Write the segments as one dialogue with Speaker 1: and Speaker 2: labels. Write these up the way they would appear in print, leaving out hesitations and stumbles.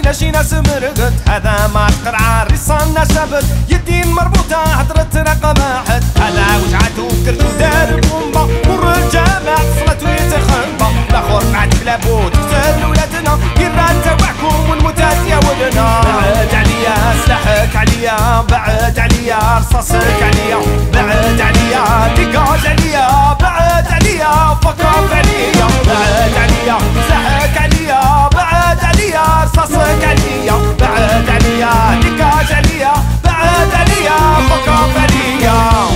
Speaker 1: علينا شي ناس مرقد، هذا ما تقرع رصانا سبت، يدين مربوطة هضرت رقم واحد، هذا وجعته كرتو دار بومبا، والرجامة صلت ويتخنبا، الاخر بعد كلابو تقتل ولادنا، يران تبعكم ونموتات يا ولنا. بعد عليا سلاحك عليا، بعد عليا رصاصك عليا، بعد عليا ديكاج عليا، بعد عليا فكاف عليا، بعد عليا سلاحك عليا، بعد عليا رصاصك عليا، بعد عليا ديكاج عليا، بعد عليا فكاف عليا.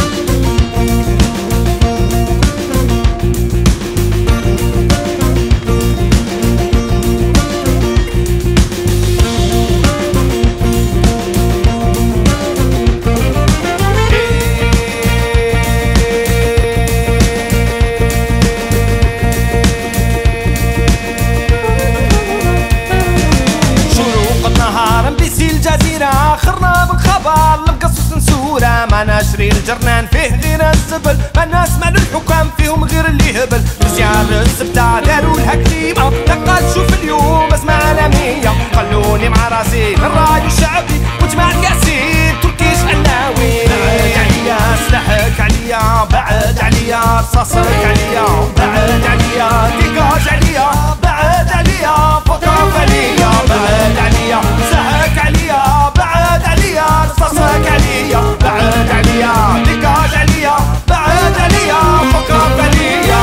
Speaker 1: الجزيرة خرنا بالخبر لمقصص نسورة، ما نشري الجرنان فيه غير الزبل، ما الناس مال الحكام فيهم غير اللي هبل، مزيان الزبدة داروا لها كليمة، لقد شوف اليوم أزمة عالمية، خلوني مع راسي من الراي الشعبي وجماعة القاسين تركيش عناوي. بعد عليا سلاحك عليا، بعد عليا رصاصك عليا، بعد عليا ديكاج عليا، بعد عليا فطاف عليا، بعد عليا سلاحك عليا، بعد عليا رصاصك عليا، بعد عليا ديكاج عليا، بعد عليا فطاف عليا.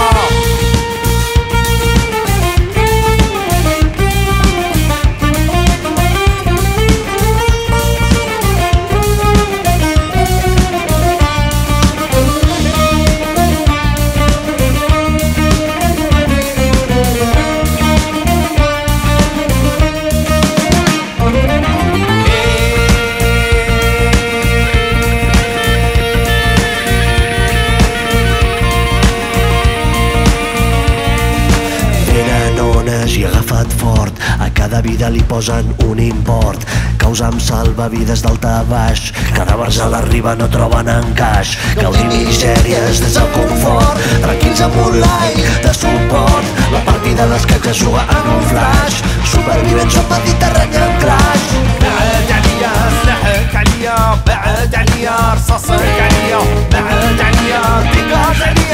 Speaker 2: Agafat fort, a cada vida li posen un import, causa amb salvavides d'alta a baix, cadàvers a la riba no troben encaix, gaudir misèries des del confort, tranquils amb un like de suport, la partida d'escacs es juga en un flash, supervivents al Mediterrani en crash.
Speaker 1: بعد عليا سلاحك عليا، بعد عليا رصاصك عليا، بعد عليا ديكاج عليا.